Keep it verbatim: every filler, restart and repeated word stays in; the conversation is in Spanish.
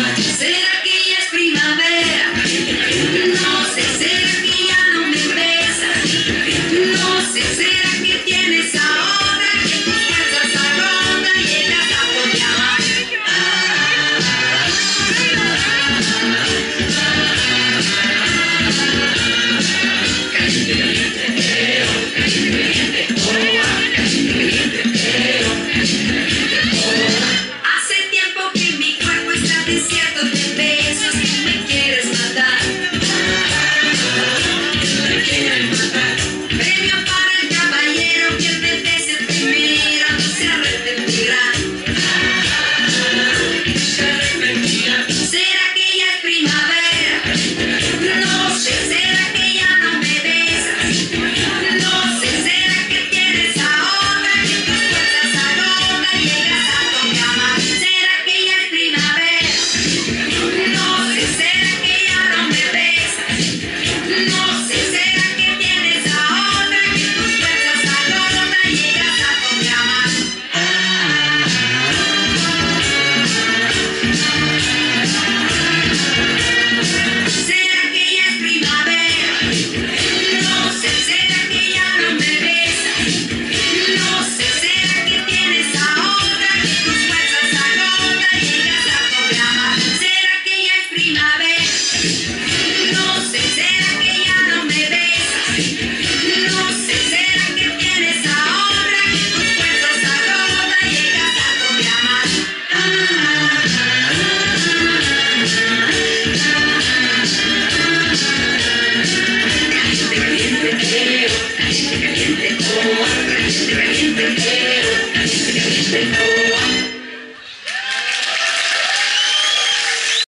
¿Será que ya es primavera? No sé, ¿será que ya no me besas? No sé, ¿será que tienes ahora que tus fuerzas agotan y llegas a poder amar? Caliente, caliente, pero, caliente, caliente, oh, caliente, caliente, pero, caliente, caliente, oh. Hace tiempo que mi cuerpo está desierto de besos, tú me quieres matar. Me quieren matar. Premio para el caballero que te bese primero, no se arrepentirá. Se arrepentirá. ¿Será que ya es primavera? No sé, ¿será que ya no me besas? No sé, ¿será que tienes ahora que tus fuerzas agotan y llegas a toque amar? ¿Será que ya es primavera? No sé, ¿será que ya no me besas? No sé, ¿será que tienes ahora que tus fuerzas agotan y llegas a toque amar? ¿Será que ya es primavera? No sé, ¿será que ya no me besas? No sé, ¿será que tienes ahora que tus fuerzas agotan y llegas a toque amar? ¿Será que ya es primavera? No sé, ¿será que ya no me besas? No sé, ¿será que tienes ahora que tus fuerzas agotan y llegas a toque amar? Caliente, caliente, pero, caliente, caliente, oh, caliente, caliente, pero, caliente, caliente, oh.